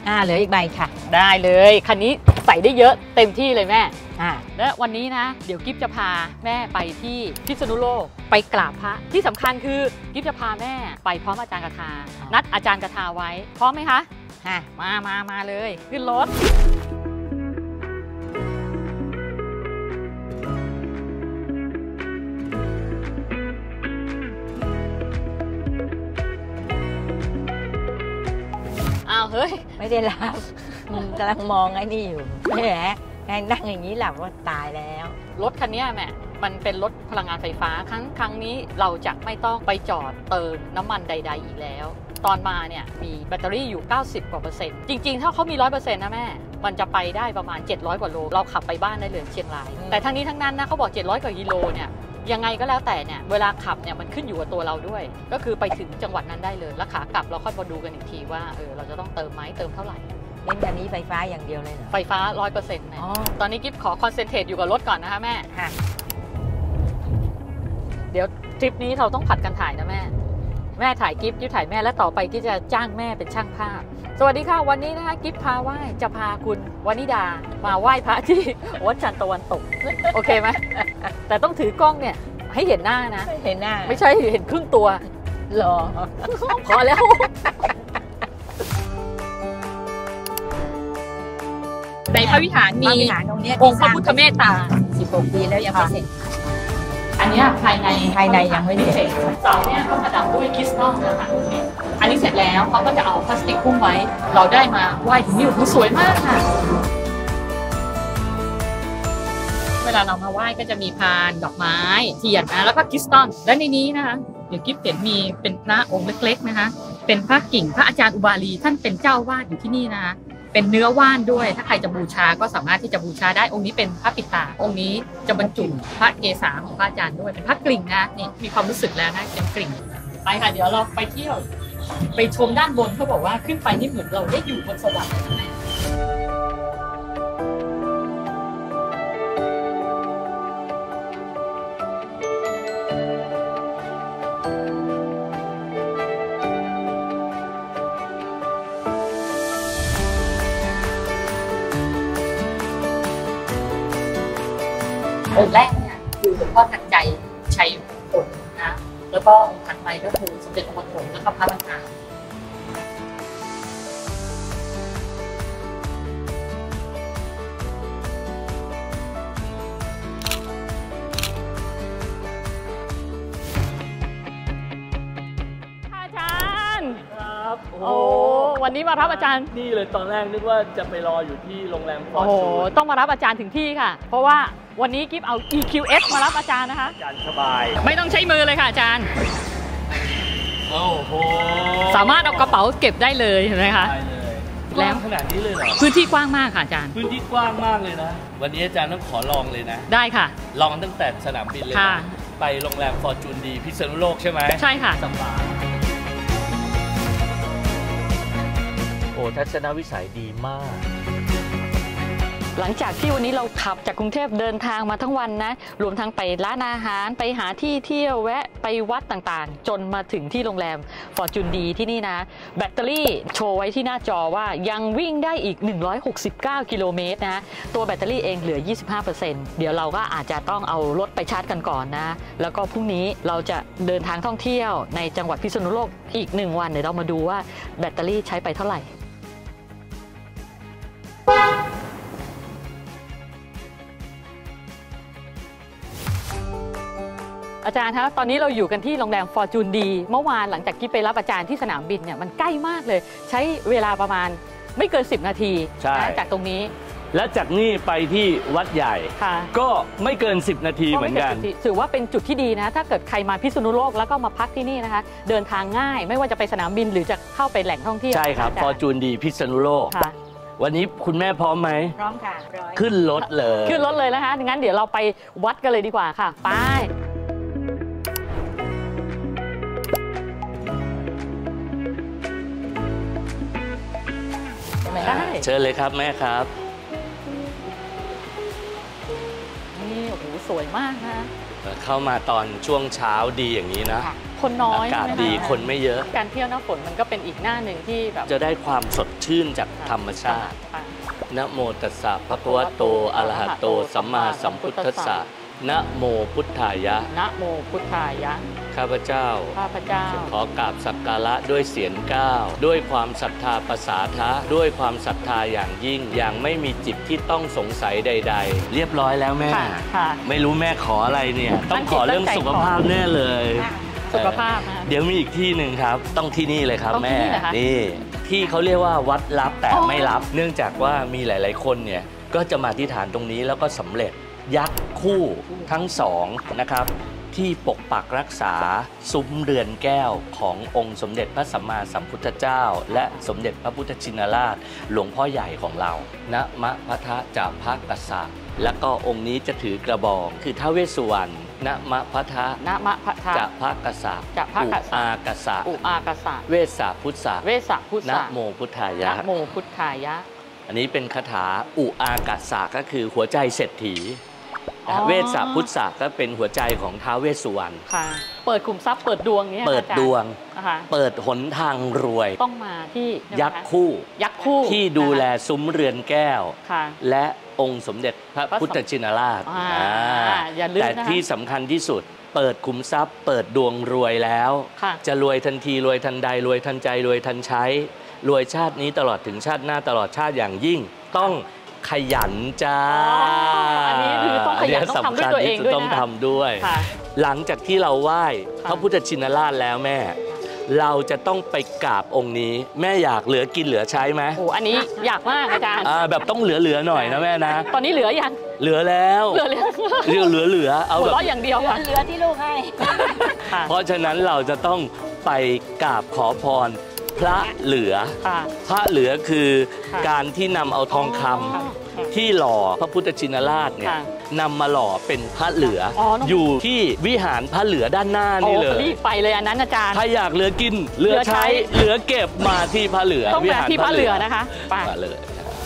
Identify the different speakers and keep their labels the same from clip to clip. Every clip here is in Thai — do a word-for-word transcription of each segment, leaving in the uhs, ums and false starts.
Speaker 1: อ่าเหลืออีกใบค่ะ
Speaker 2: ได้เลยคันนี้ใส่ได้เยอะเต็มที่เลยแม่
Speaker 1: อ่า
Speaker 2: และวันนี้นะเดี๋ยวกิ๊บจะพาแม่ไปที่พิษณุโลกไปกราบพระที่สำคัญคือกิ๊บจะพาแม่ไปพร้อมอาจารย์กทานัดอาจารย์กทาไว้พร้อมไหมคะ
Speaker 1: ค่ะ
Speaker 2: มามามาเลยขึ้นรถอ้าวเฮ้ย
Speaker 1: ไม่ได้หลับกำลังมองไอ้นี่อยู่แหมนั่งอย่างนี้หลับว่าตายแล้ว
Speaker 2: รถคันนี้แม่มันเป็นรถพลังงานไฟฟ้าครั้งครั้งนี้เราจะไม่ต้องไปจอดเติมน้ำมันใดๆอีกแล้วตอนมาเนี่ยมีแบตเตอรี่อยู่เก้าสิบกว่าเปอร์เซ็นต์จริงๆถ้าเขามี ร้อยเปอร์เซ็นต์ นะแม่มันจะไปได้ประมาณเจ็ดร้อยกว่าโลเราขับไปบ้านได้เลยเชียงรายแต่ทั้งนี้ทั้งนั้นนะเขาบอกเจ็ดร้อยกว่ากิโลเนี่ยยังไงก็แล้วแต่เนี่ยเวลาขับเนี่ยมันขึ้นอยู่กับตัวเราด้วยก็คือไปถึงจังหวัดนั้นได้เลยแล้วขากลับเราค่อยมาดูกันอีกทีว่าเออเราจะต้องเติมไหมเติมเท่าไหร่
Speaker 1: เล่นคันนี้ไฟฟ้าอย่างเดียวเลยเหรอ
Speaker 2: ไฟฟ้า ร้อยเปอร์เซ็นต์ แม่ตอนนี้กิ๊บขอคอนเซนเทรตอยู่กับรถก่อนนะคะแม่
Speaker 1: ค่ะ
Speaker 2: เดี๋ยวทริปนี้เราต้องผัดกันถ่ายนะแม่แม่ถ่ายกิ๊บกิ๊บถ่ายแม่แล้วต่อไปกิ๊บจะจ้างแม่เป็นช่างภาพสวัสดีค่ะวันนี้นะคะกิ๊บพาไหว้จะพาคุณวนิดามาไหว้พระที่วัดจันทร์ตะวันตกโอเคไหมแต่ต้องถือกล้องเนี่ยให้เห็นหน้านะ
Speaker 1: เห็นหน้า
Speaker 2: ไม่ใช่เห็นครึ่งตัว
Speaker 1: หรอ
Speaker 2: พอแล้วในพระวิหารมีองค์พระพุทธเมตตา
Speaker 1: สิบหกปีแล้วยังไม่เสร็จ
Speaker 2: อันนี้ภายใน
Speaker 1: ภายในยังไม่เสร็จ
Speaker 2: เสาเนี่ยเขาประดับด้วยคริสตัลนะคะอันนี้เสร็จแล้วเขาก็จะเอาพลาสติกหุ้มไว้เราได้มาไหว้ถึงนี่โอ้โหสวยมากค่ะเวลาเรามาไหว้ก็จะมีพานดอกไม้เทียนนะแล้วก็คริสตัลและในนี้นะคะเดี๋ยวกิ๊บเห็นมีเป็นพระองค์เล็กๆนะคะเป็นพระกิ่งพระอาจารย์อุบาลีท่านเป็นเจ้าวาดอยู่ที่นี่นะคะเป็นเนื้อว่านด้วยถ้าใครจะบูชาก็สามารถที่จะบูชาได้องค์นี้เป็นพระปิตาองค์นี้จะบรรจุพระเกศาของพระอาจารย์ด้วยเป็นพระกริ่งนะนี่มีความรู้สึกแล้วนะเป็นกริ่งไปค่ะเดี๋ยวเราไปเที่ยวไปชมด้านบนเขาบอกว่าขึ้นไปนี่เหมือนเราได้อยู่บนสวรรค์องค์แรกเนี่ยคือหลวงพ่อทันใจชัยผลนะแล้วก็องค์ถัดไปก็คือสมเด็จองค์ปฐมแล้วก็พระบรรณาอาจารย์
Speaker 3: ครับ
Speaker 2: โอ้วันนี้มารับอาจารย์
Speaker 3: นี่เลยตอนแรกนึกว่าจะไปรออยู่ที่โรงแรมฟอร์จูน
Speaker 2: ต้องมารับอาจารย์ถึงที่ค่ะเพราะว่าวันนี้กิ๊บเอา อี คิว เอส มารับอาจารย์นะคะ
Speaker 3: อาจารย์สบาย
Speaker 2: ไม่ต้องใช้มือเลยค่ะอาจารย์
Speaker 3: โอ้โห
Speaker 2: สามารถเอากระเป๋าเก็บได้เลยเห็นไหมคะ
Speaker 3: ได้เลยแล้วขนาดนี้เลยเหรอ
Speaker 2: พื้นที่กว้างมากค่ะอาจารย์
Speaker 3: พื้นที่กว้างมากเลยนะวันนี้อาจารย์ต้องขอลองเลยนะ
Speaker 2: ได้ค่ะ
Speaker 3: ลองตั้งแต่สนามบินเลยนะไปโรงแรมฟอร์จูนดีพิษณุโลกใช่ไหม
Speaker 2: ใช่ค่ะ
Speaker 3: สบายโอ้ทัศนวิสัยดีมาก
Speaker 2: หลังจากที่วันนี้เราขับจากกรุงเทพเดินทางมาทั้งวันนะรวมทั้งไปร้านอาหารไปหาที่เที่ยวแวะไปวัดต่างๆจนมาถึงที่โรงแรมฟอร์จูนดีที่นี่นะแบตเตอรี่โชว์ไว้ที่หน้าจอว่ายังวิ่งได้อีกหนึ่งร้อยหกสิบเก้ากิโลเมตรนะตัวแบตเตอรี่เองเหลือ ยี่สิบห้าเปอร์เซ็นต์ เดี๋ยวเราก็อาจจะต้องเอารถไปชาร์จกันก่อนนะแล้วก็พรุ่งนี้เราจะเดินทางท่องเที่ยวในจังหวัดพิษณุโลกอีกหนึ่งวันเดี๋ยวเรามาดูว่าแบตเตอรี่ใช้ไปเท่าไหร่อาจารย์คะตอนนี้เราอยู่กันที่โรงแรมฟอร์จูนดีเมื่อวานหลังจากที่ไปรับอาจารย์ที่สนามบินเนี่ยมันใกล้มากเลยใช้เวลาประมาณไม่เกินสิบนาทีจากตรงนี้
Speaker 3: และจากนี่ไปที่วัดใหญ่ก็ไม่เกินสิบนาทีเหมือนกัน
Speaker 2: ถือว่าเป็นจุดที่ดีนะถ้าเกิดใครมาพิษณุโลกแล้วก็มาพักที่นี่นะคะเดินทางง่ายไม่ว่าจะไปสนามบินหรือจะเข้าไปแหล่งท่องเที่ยว
Speaker 3: ใช่ครับฟอร์จูนดีพิษณุโลกวันนี้คุณแม่พร้อมไหม
Speaker 1: พร้อมค่ะ
Speaker 3: ขึ้นรถเลย
Speaker 2: ขึ้นรถเลยนะคะงั้นเดี๋ยวเราไปวัดกันเลยดีกว่าค่ะไป
Speaker 3: เชิญเลยครับแม่ครับ
Speaker 2: นี่โอ้โหสวยมากนะ
Speaker 3: เข้ามาตอนช่วงเช้าดีอย่างนี้นะ
Speaker 2: คนน้อย
Speaker 3: อากาศดีคนไม่เยอะ
Speaker 2: การเที่ยวหน้าฝนมันก็เป็นอีกหน้าหนึ่งที่แบบ
Speaker 3: จะได้ความสดชื่นจากธรรมชาตินะโมตัสสะภะคะวะโตอะระหะโตสัมมาสัมพุทธัสสะนะโมพุทธายะ
Speaker 2: นะโมพุทธายะ
Speaker 3: ข้าพเจ้า
Speaker 2: ข้าพเจ้า
Speaker 3: ขอกราบสักการะด้วยเสียงก้าวด้วยความศรัทธาประสาทะด้วยความศรัทธาอย่างยิ่งอย่างไม่มีจิตที่ต้องสงสัยใดๆเรียบร้อยแล้วแม่ไม่รู้แม่ขออะไรเนี่ยต้องขอเรื่องสุขภาพแน่เลย
Speaker 2: สุขภาพ
Speaker 3: เดี๋ยวมีอีกที่หนึ่งครับต้องที่นี่เลยครับแม่นี่ที่เขาเรียกว่าวัดลับแต่ไม่ลับเนื่องจากว่ามีหลายๆคนเนี่ยก็จะมาที่ฐานตรงนี้แล้วก็สำเร็จยักษ์คู่ทั้งสองนะครับที่ปกปักรักษาซุ้มเรือนแก้วขององค์สมเด็จพระสัมมาสัมพุทธเจ้าและสมเด็จพระพุทธชินราชหลวงพ่อใหญ่ของเราณมะพะทะจะพะกษะแล้วก็องค์นี้จะถือกระบองคือท้าวเวสสุวรรณณมะพะทะ
Speaker 2: ณมะพะทะ
Speaker 3: จะพะกษะ
Speaker 2: จะพะกษะ
Speaker 3: อุอากษะ
Speaker 2: อุอากษะ
Speaker 3: เวสสะพุทธะ
Speaker 2: เวสสะพุทธะ
Speaker 3: นะโมพุทธายะ
Speaker 2: นะโมพุทธายะ
Speaker 3: อันนี้เป็นคาถาอุอากษะก็คือหัวใจเศรษฐีเวสสะพุทธะก็เป็นหัวใจของท้าวเวสสุวรรณ
Speaker 2: เปิดขุมทรัพย์เปิดดวงนี้
Speaker 3: เปิดดวงเปิดหนทางรวย
Speaker 2: ต้องมาที่
Speaker 3: ยักษ์คู่
Speaker 2: ยักษ์คู่
Speaker 3: ที่ดูแลซุ้มเรือนแก้วและองค์สมเด็จพระพุทธชินราชแต่ที่สำคัญที่สุดเปิดขุมทรัพย์เปิดดวงรวยแล้วจะรวยทันทีรวยทันใดรวยทันใจรวยทันใช้รวยชาตินี้ตลอดถึงชาติหน้าตลอดชาติอย่างยิ่งต้องขยันจ้า
Speaker 2: อันนี้คือต้องขยันต้องทำด้วยตัวเองด้วยนะ
Speaker 3: ต้องทำด้วยหลังจากที่เราไหว้พระพุทธชินราชแล้วแม่เราจะต้องไปกราบองค์นี้แม่อยากเหลือกินเหลือใช้ไหม
Speaker 2: โอ้อันนี้อยากมากอาจารย์
Speaker 3: แบบต้องเหลือๆหน่อยนะแม่นะ
Speaker 2: ตอนนี้เหลือยัง
Speaker 3: เหลือแล้ว
Speaker 2: เหลือเหลือ
Speaker 3: เหลือเหลือเอาแบบ
Speaker 2: อย่างเดียว
Speaker 1: เหลือที่ลูกให้
Speaker 3: เพราะฉะนั้นเราจะต้องไปกราบขอพรพระเหลือพระเหลือคือการที่นำเอาทองคำที่หล่อพระพุทธชินราชเนี่ยนำมาหล่อเป็นพระเหลืออยู่ที่วิหารพระเหลือด้านหน้านี่เลย
Speaker 2: รีบไปเลยอันนั้นอาจารย์
Speaker 3: ถ้าอยากเหลือกินเหลือใช้เหลือเก็บมาที่พระเหลือ
Speaker 2: ต้องมาที่พระเหลือนะคะ
Speaker 3: มาเลย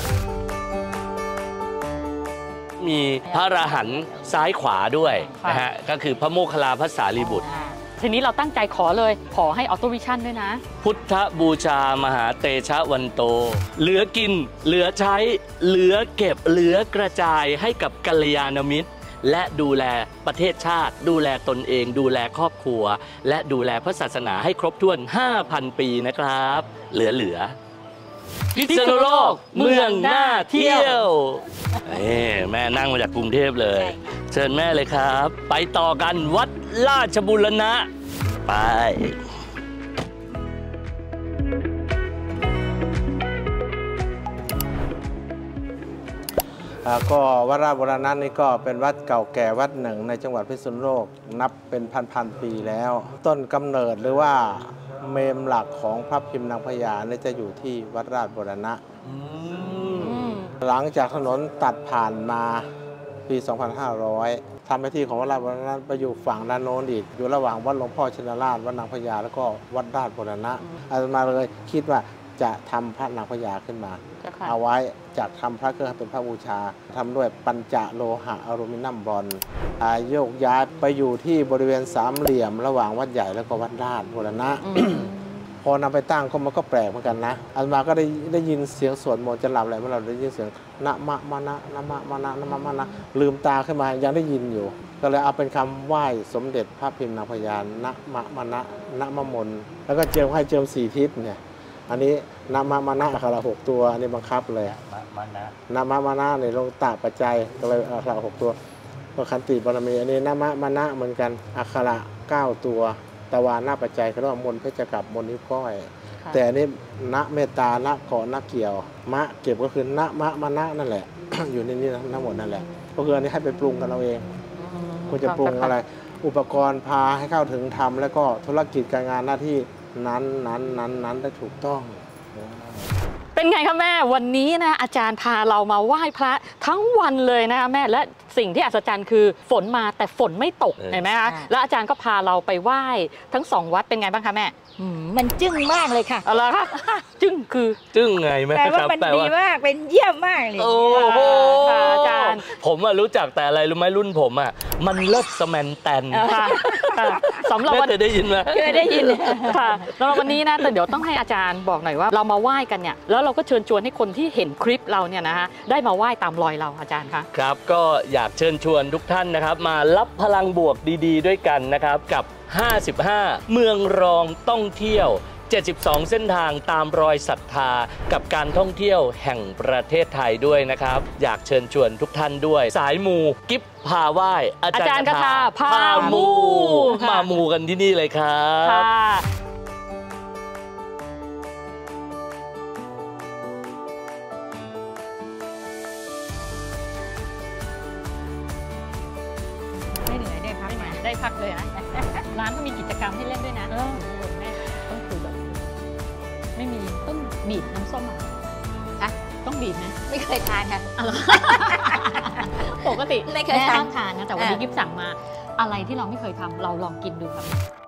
Speaker 3: มีพระอรหันต์ซ้ายขวาด้วยนะฮะก็คือพระโมคคัลลาภสารีบุตร
Speaker 2: ทีนี้เราตั้งใจขอเลยขอให้ออโตวิชั่นด้วยนะ
Speaker 3: พุทธบูชามหาเตชะวันโตเหลือกินเหลือใช้เหลือเก็บเหลือกระจายให้กับกัลยาณมิตรและดูแลประเทศชาติดูแลตนเองดูแลครอบครัวและดูแลพระศาสนาให้ครบถ้วน ห้าพัน ปีนะครับเหลือเหลือพิษณุโลกเมืองน่าเที่ยวแม่นั่งมาจากกรุงเทพเลยเชิญแม่เลยครับไปต่อกันวัดราชบูรณะไป
Speaker 4: ก็วัดราชบูรณะนี่ก็เป็นวัดเก่าแก่วัดหนึ่งในจังหวัดพิษณุโลกนับเป็นพันๆปีแล้วต้นกำเนิดหรือว่าเมมหลักของพระพิมพ์นางพญาเนี่ยจะอยู่ที่วัดราชบูรณะหลังจากถนนตัดผ่านมาปี สองพันห้าร้อย ทำหน้าที่ของวัดราชบูรณะไปอยู่ฝั่งด้านโน้นอีกอยู่ระหว่างวัดหลวงพ่อชินราชวัดนางพญาแล้วก็วัดราชบูรณะอาตมาเลยคิดว่าจะทำพระนางพญาขึ้นมาเอาไว้จากทำพระเครื่องเป็นพระบูชาทำด้วยปัญจโลหะอลูมิเนียมบรอนซ์โยกย้ายไปอยู่ที่บริเวณสามเหลี่ยมระหว่างวัดใหญ่แล้วก็วัดราชบูรณะ พอนำไปตั้งก็มันก็แปลกเหมือนกันนะอาตมาก็ได้ได้ยินเสียงสวดมนต์จะหลับอะไรเมื่อเราได้ยินเสียงนะมะมะนะนะมะมะนะนะมะมะนะลืมตาขึ้นมายังได้ยินอยู่ก็เลยเอาเป็นคำไหว้สมเด็จพระพิมพ์นางพญานะมะมะนะนะมะมนแล้วก็เจิมให้เจิมสี่ทิศเนี่ยอันนี้นะมะมะนะอักขระหกตัวอันนี้บังคับเลยนะมะมะนะในลงตาปัจจัยก็เลยอักขระหกตัวก็ขันติบารมีอันนี้นะมะมะนะเหมือนกันอักขระเก้าตัวตะวันหน้าปัจจัยเขาเรียกว่ามนเพชรกับมนนิ้วก้อยแต่อันนี้ณเมตตาณเกาะณเกี่ยวมะเก็บก็คือณมะมะนะนั่นแหละ อยู่ในนี้ทั้งหมดนั่นแหละก็คืออันนี้ให้ไปปรุงกันเราเองคุณจะปรุงอะไรอุปกรณ์พาให้เข้าถึงธรรมแล้วก็ธุรกิจการงานหน้าที่นั้นนั้นนั้นนั้นได้ถูกต้อง
Speaker 2: เป็นไงคะแม่วันนี้นะอาจารย์พาเรามาไหว้พระทั้งวันเลยนะคะแม่และสิ่งที่อัศจรรย์คือฝนมาแต่ฝนไม่ตกเห็นไหมคะแล้วอาจารย์ก็พาเราไปไหว้ทั้งสองวัดเป็นไงบ้างคะแม่
Speaker 1: มันจึ้งมากเลยค่ะ
Speaker 2: อะไรคะจึ้งคือ
Speaker 3: จึ้งไงแม่
Speaker 1: แต่ว่ามันดีมากเป็นเยี่ยมมากเลย
Speaker 3: โอ้โห
Speaker 2: อาจารย์
Speaker 3: พผมอะรู้จักแต่อะไรรู้ไหมรุ่นผมอะมันเลิศสแมนแตน
Speaker 2: ค่ะค่ะสำหรับ
Speaker 3: แม่
Speaker 2: วัน
Speaker 3: เคยได้ยินไหม
Speaker 1: เคยได้ยิน
Speaker 2: ค่ะสำหรับวันนี้นะแต่เดี๋ยวต้องให้อาจารย์บอกหน่อยว่าเรามาไหว้กันเนี่ยแล้วเราก็เชิญชวนให้คนที่เห็นคลิปเราเนี่ยนะคะได้มาไหว้ตามรอยเราอาจารย์คะ
Speaker 3: ครับก็อยากเชิญชวนทุกท่านนะครับมารับพลังบวกดีๆ ด้วยกันนะครับกับ ห้าสิบห้า เมืองรองต้องเที่ยว เจ็ดสิบสอง เส้นทางตามรอยศรัทธากับการท่องเที่ยวแห่งประเทศไทยด้วยนะครับอยากเชิญชวนทุกท่านด้วยสายมูกิฟพาไหว้อาจารย์
Speaker 2: กทาพามู
Speaker 3: มามูกันที่นี่เลยครับ
Speaker 2: ค่ะ
Speaker 1: ไม่เหนื่อยได้พักมา
Speaker 2: ได้พักเลยนะ ร้านก็มีกิจกรรมให้เล่นด้วยนะเออแม่ต้องคุยแบบไม่มีต้องบีบน้ำส้มอ่ะ
Speaker 1: อะ
Speaker 2: ต้องบีบนะ
Speaker 1: ไม่เคยทานค่ะ
Speaker 2: ปกติ
Speaker 1: ไม่เคย
Speaker 2: แม่
Speaker 1: ทาน
Speaker 2: ต้องทานนะแต่วันนี้
Speaker 1: อ่ะ
Speaker 2: กิฟสั่งมาอะไรที่เราไม่เคยทำเราลองกินดูครับ